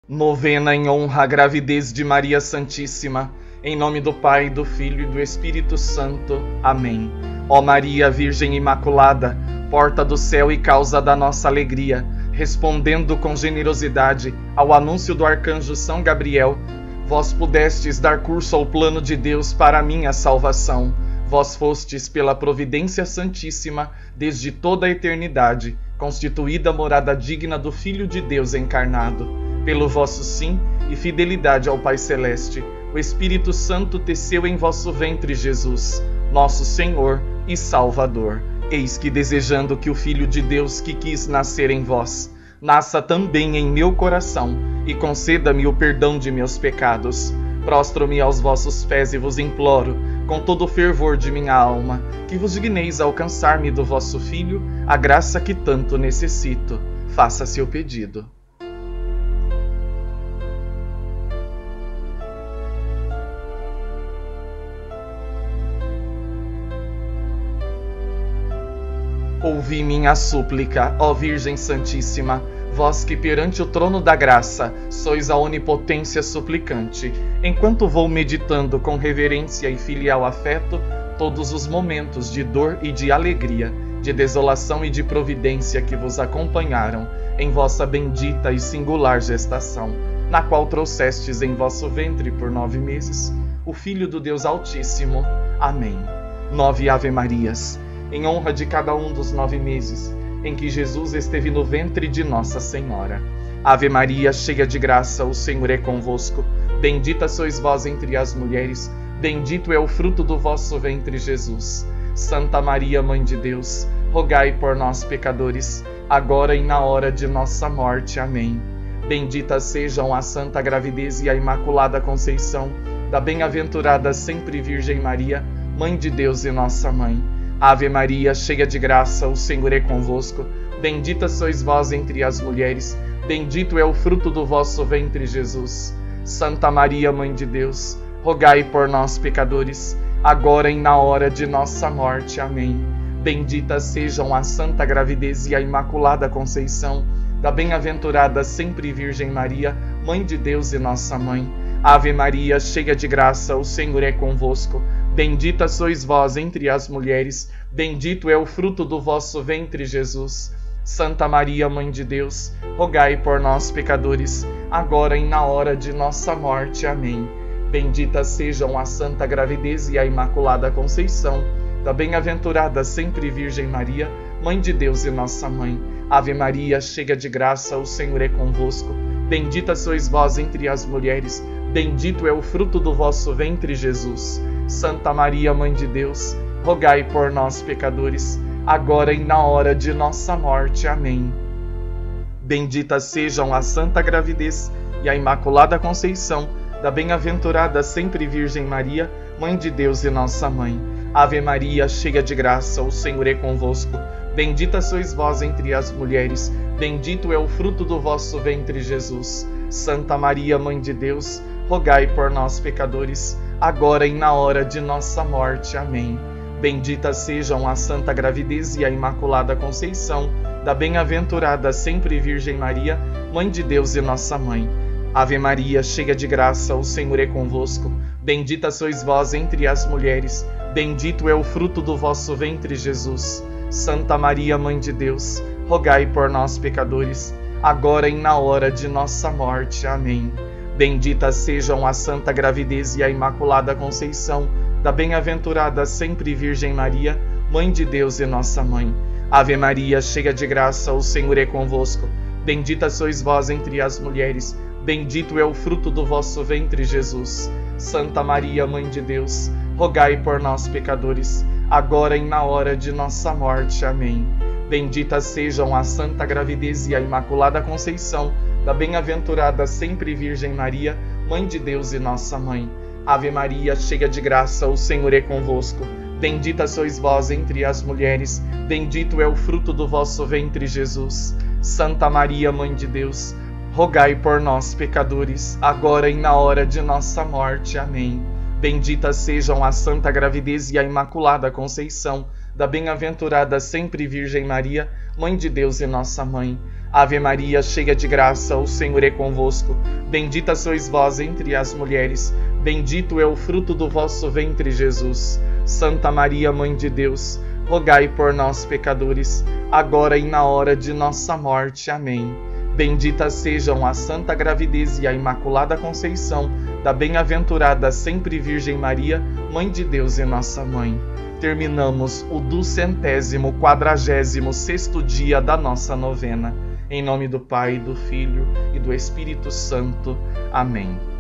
Novena em honra à gravidez de Maria Santíssima, em nome do Pai, do Filho e do Espírito Santo. Amém. Ó Maria, Virgem Imaculada, porta do céu e causa da nossa alegria, respondendo com generosidade ao anúncio do arcanjo São Gabriel, vós pudestes dar curso ao plano de Deus para a minha salvação. Vós fostes, pela providência santíssima, desde toda a eternidade, constituída morada digna do Filho de Deus encarnado. Pelo vosso sim e fidelidade ao Pai Celeste, o Espírito Santo teceu em vosso ventre Jesus, nosso Senhor e Salvador. Eis que, desejando que o Filho de Deus que quis nascer em vós, nasça também em meu coração e conceda-me o perdão de meus pecados, prostro-me aos vossos pés e vos imploro, com todo o fervor de minha alma, que vos digneis alcançar-me do vosso Filho a graça que tanto necessito. Faça-se o pedido. Ouvi minha súplica, ó Virgem Santíssima, vós que perante o trono da graça sois a onipotência suplicante, enquanto vou meditando com reverência e filial afeto todos os momentos de dor e de alegria, de desolação e de providência que vos acompanharam em vossa bendita e singular gestação, na qual trouxestes em vosso ventre por 9 meses o Filho do Deus Altíssimo. Amém. 9 Ave-Marias, em honra de cada um dos 9 meses em que Jesus esteve no ventre de Nossa Senhora. Ave Maria, cheia de graça, o Senhor é convosco. Bendita sois vós entre as mulheres, bendito é o fruto do vosso ventre, Jesus. Santa Maria, Mãe de Deus, rogai por nós, pecadores, agora e na hora de nossa morte. Amém. Benditas sejam a Santa Gravidez e a Imaculada Conceição da bem-aventurada sempre Virgem Maria, Mãe de Deus e nossa Mãe. Ave Maria, cheia de graça, o Senhor é convosco. Bendita sois vós entre as mulheres, bendito é o fruto do vosso ventre, Jesus. Santa Maria, Mãe de Deus, rogai por nós, pecadores, agora e na hora de nossa morte. Amém. Benditas sejam a Santa Gravidez e a Imaculada Conceição da bem-aventurada sempre Virgem Maria, Mãe de Deus e nossa Mãe. Ave Maria, cheia de graça, o Senhor é convosco. Bendita sois vós entre as mulheres, bendito é o fruto do vosso ventre, Jesus. Santa Maria, Mãe de Deus, rogai por nós, pecadores, agora e na hora de nossa morte. Amém. Benditas sejam a Santa Gravidez e a Imaculada Conceição da bem-aventurada sempre Virgem Maria, Mãe de Deus e nossa Mãe. Ave Maria, cheia de graça, o Senhor é convosco. Bendita sois vós entre as mulheres, bendito é o fruto do vosso ventre, Jesus. Santa Maria, Mãe de Deus, rogai por nós, pecadores, agora e na hora de nossa morte. Amém. Benditas sejam a Santa Gravidez e a Imaculada Conceição da bem-aventurada sempre Virgem Maria, Mãe de Deus e nossa Mãe. Ave Maria, cheia de graça, o Senhor é convosco. Bendita sois vós entre as mulheres, bendito é o fruto do vosso ventre, Jesus. Santa Maria, Mãe de Deus, rogai por nós, pecadores, agora e na hora de nossa morte. Amém. Benditas sejam a Santa Gravidez e a Imaculada Conceição da bem-aventurada sempre Virgem Maria, Mãe de Deus e nossa Mãe. Ave Maria, cheia de graça, o Senhor é convosco. Bendita sois vós entre as mulheres, bendito é o fruto do vosso ventre, Jesus. Santa Maria, Mãe de Deus, rogai por nós, pecadores, agora e na hora de nossa morte. Amém. Benditas sejam a Santa Gravidez e a Imaculada Conceição da bem-aventurada sempre Virgem Maria, Mãe de Deus e nossa Mãe. Ave Maria, cheia de graça, o Senhor é convosco. Bendita sois vós entre as mulheres, bendito é o fruto do vosso ventre, Jesus. Santa Maria, Mãe de Deus, rogai por nós, pecadores, agora e na hora de nossa morte. Amém. Benditas sejam a Santa Gravidez e a Imaculada Conceição da bem-aventurada sempre Virgem Maria, Mãe de Deus e nossa Mãe. Ave Maria, cheia de graça, o Senhor é convosco. Bendita sois vós entre as mulheres, bendito é o fruto do vosso ventre, Jesus. Santa Maria, Mãe de Deus, rogai por nós, pecadores, agora e na hora de nossa morte. Amém. Benditas sejam a Santa Gravidez e a Imaculada Conceição da bem-aventurada sempre Virgem Maria, Mãe de Deus e nossa Mãe. Ave Maria, cheia de graça, o Senhor é convosco. Bendita sois vós entre as mulheres, bendito é o fruto do vosso ventre, Jesus. Santa Maria, Mãe de Deus, rogai por nós, pecadores, agora e na hora de nossa morte. Amém. Benditas sejam a Santa Gravidez e a Imaculada Conceição da bem-aventurada sempre Virgem Maria, Mãe de Deus e nossa Mãe. Terminamos o 246º dia da nossa novena. Em nome do Pai, do Filho e do Espírito Santo. Amém.